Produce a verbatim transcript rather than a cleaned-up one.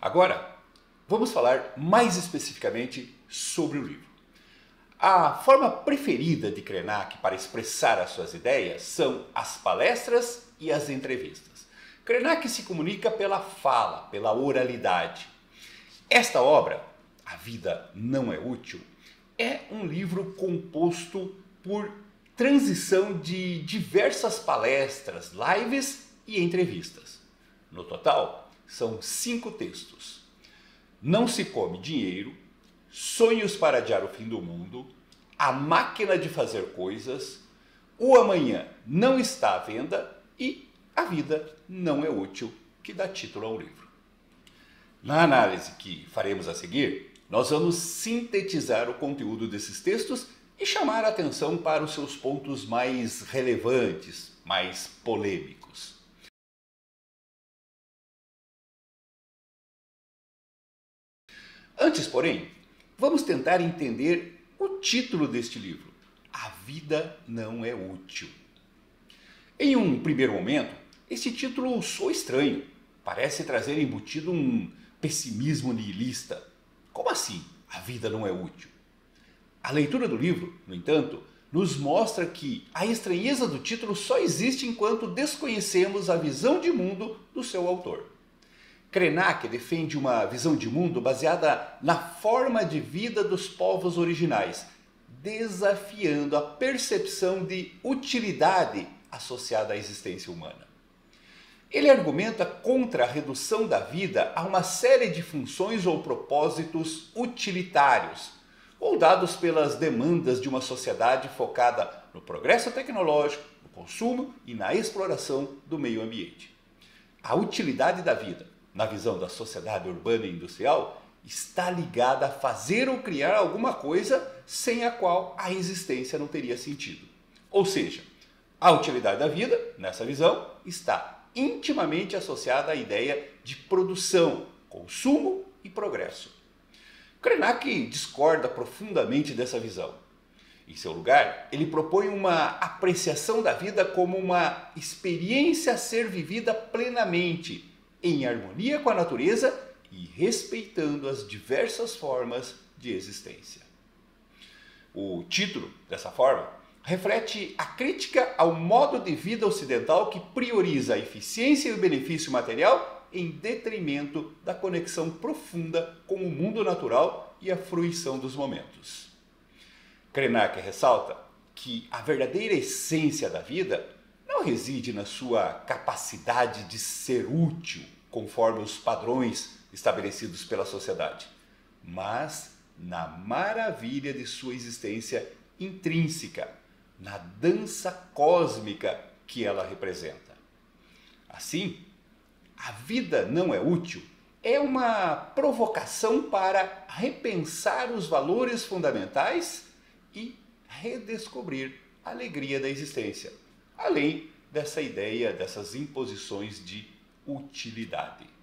Agora, vamos falar mais especificamente sobre o livro. A forma preferida de Krenak para expressar as suas ideias são as palestras e as entrevistas. Krenak se comunica pela fala, pela oralidade. Esta obra, A Vida Não É Útil, é um livro composto por transição de diversas palestras, lives e entrevistas. No total, são cinco textos. Não se come dinheiro, Sonhos para adiar o fim do mundo, A máquina de fazer coisas, O amanhã não está à venda e A vida não é útil, que dá título ao livro. Na análise que faremos a seguir, nós vamos sintetizar o conteúdo desses textos e chamar a atenção para os seus pontos mais relevantes, mais polêmicos. Antes, porém, vamos tentar entender o título deste livro, A Vida Não É Útil. Em um primeiro momento, esse título soa estranho, parece trazer embutido um pessimismo nihilista. Como assim, a vida não é útil? A leitura do livro, no entanto, nos mostra que a estranheza do título só existe enquanto desconhecemos a visão de mundo do seu autor. Krenak defende uma visão de mundo baseada na forma de vida dos povos originais, desafiando a percepção de utilidade associada à existência humana. Ele argumenta contra a redução da vida a uma série de funções ou propósitos utilitários, ou dados pelas demandas de uma sociedade focada no progresso tecnológico, no consumo e na exploração do meio ambiente. A utilidade da vida, na visão da sociedade urbana e industrial, está ligada a fazer ou criar alguma coisa sem a qual a existência não teria sentido. Ou seja, a utilidade da vida, nessa visão, está intimamente associada à ideia de produção, consumo e progresso. Krenak discorda profundamente dessa visão. Em seu lugar, ele propõe uma apreciação da vida como uma experiência a ser vivida plenamente, em harmonia com a natureza e respeitando as diversas formas de existência. O título, dessa forma, reflete a crítica ao modo de vida ocidental que prioriza a eficiência e o benefício material em detrimento da conexão profunda com o mundo natural e a fruição dos momentos. Krenak ressalta que a verdadeira essência da vida não reside na sua capacidade de ser útil, conforme os padrões estabelecidos pela sociedade, mas na maravilha de sua existência intrínseca, na dança cósmica que ela representa. Assim, a vida não é útil é uma provocação para repensar os valores fundamentais e redescobrir a alegria da existência, além dessa ideia, dessas imposições de utilidade.